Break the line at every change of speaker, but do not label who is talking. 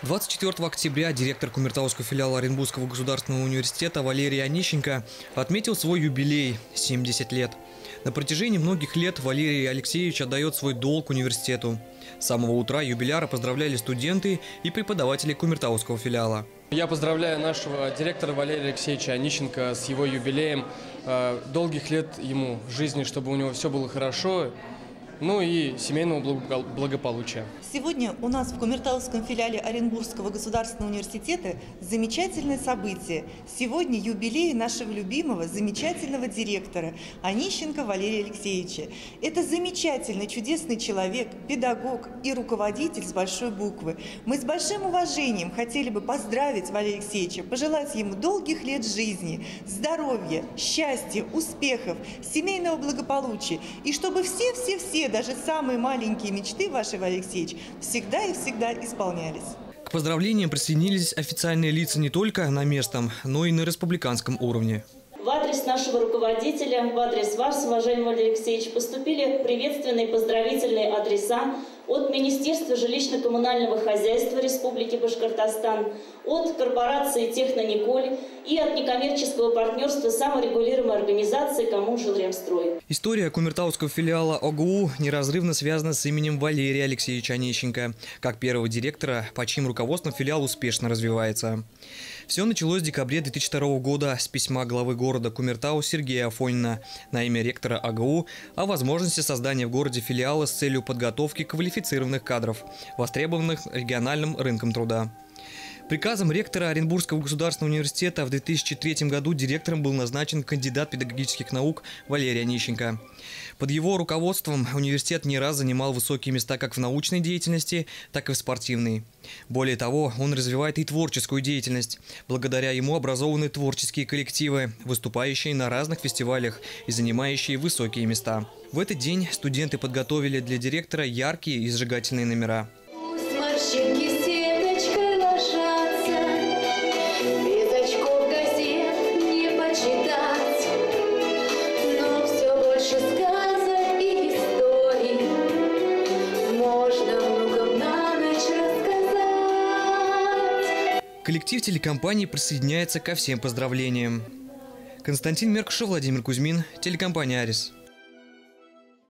24 октября директор Кумертауского филиала Оренбургского государственного университета Валерий Онищенко отметил свой юбилей – 70 лет. На протяжении многих лет Валерий Алексеевич отдает свой долг университету. С самого утра юбиляра поздравляли студенты и преподаватели Кумертауского филиала.
Я поздравляю нашего директора Валерия Алексеевича Онищенко с его юбилеем. Долгих лет ему жизни, чтобы у него все было хорошо. Ну и семейного благополучия.
Сегодня у нас в Кумертауском филиале Оренбургского государственного университета замечательное событие. Сегодня юбилей нашего любимого, замечательного директора Онищенко Валерия Алексеевича. Это замечательный, чудесный человек, педагог и руководитель с большой буквы. Мы с большим уважением хотели бы поздравить Валерия Алексеевича, пожелать ему долгих лет жизни, здоровья, счастья, успехов, семейного благополучия. И чтобы все, даже самые маленькие мечты ваши, Валерий Алексеевич, всегда и всегда исполнялись.
К поздравлениям присоединились официальные лица не только на местном, но и на республиканском уровне.
В адрес нашего руководителя, в адрес вас, уважаемый Валерий Алексеевич, поступили приветственные поздравительные адреса от Министерства жилищно-коммунального хозяйства Республики Башкортостан, от корпорации «Технониколь» и от некоммерческого партнерства саморегулируемой организации «Коммунжилремстрой».
История Кумертауского филиала ОГУ неразрывно связана с именем Валерия Алексеевича Онищенко, как первого директора, по чьим руководством филиал успешно развивается. Все началось в декабре 2002 года с письма главы города Кумертау Сергея Афонина на имя ректора ОГУ о возможности создания в городе филиала с целью подготовки квалифицированных кадров, востребованных региональным рынком труда. Приказом ректора Оренбургского государственного университета в 2003 году директором был назначен кандидат педагогических наук Валерий Онищенко. Под его руководством университет не раз занимал высокие места как в научной деятельности, так и в спортивной. Более того, он развивает и творческую деятельность. Благодаря ему образованы творческие коллективы, выступающие на разных фестивалях и занимающие высокие места. В этот день студенты подготовили для директора яркие и зажигательные номера. Коллектив телекомпании присоединяется ко всем поздравлениям. Константин Меркушев, Владимир Кузьмин, телекомпания «Арис».